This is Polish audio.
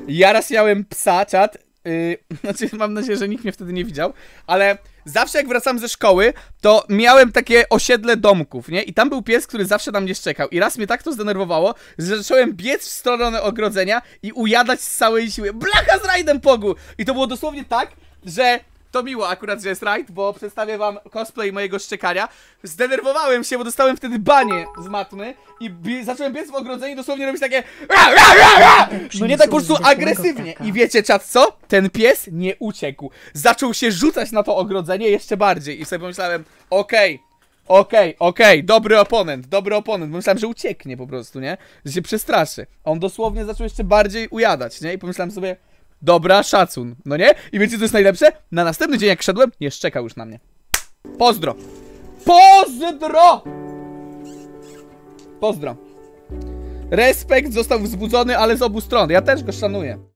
Ja raz miałem psa, czat. Znaczy, mam nadzieję, że nikt mnie wtedy nie widział, ale zawsze jak wracam ze szkoły, to miałem takie osiedle domków, nie? I tam był pies, który zawsze na mnie szczekał. I raz mnie tak to zdenerwowało, że zacząłem biec w stronę ogrodzenia i ujadać z całej siły. Blacha z rajdem pogu! I to było dosłownie tak, że... To miło akurat, że jest rajd, bo przedstawię wam cosplay mojego szczekania. Zdenerwowałem się, bo dostałem wtedy banie z matmy i zacząłem biec w ogrodzeniu i dosłownie robić takie... No nie tak po prostu agresywnie. I wiecie czat co? Ten pies nie uciekł. Zaczął się rzucać na to ogrodzenie jeszcze bardziej i sobie pomyślałem, okej, dobry oponent. Myślałem, że ucieknie po prostu, nie? Że się przestraszy. A on dosłownie zaczął jeszcze bardziej ujadać, nie? I pomyślałem sobie... Dobra, szacun, no nie? I wiecie co jest najlepsze? Na następny dzień jak szedłem, nie szczekał już na mnie. Pozdro! Pozdro! Respekt został wzbudzony, ale z obu stron. Ja też go szanuję.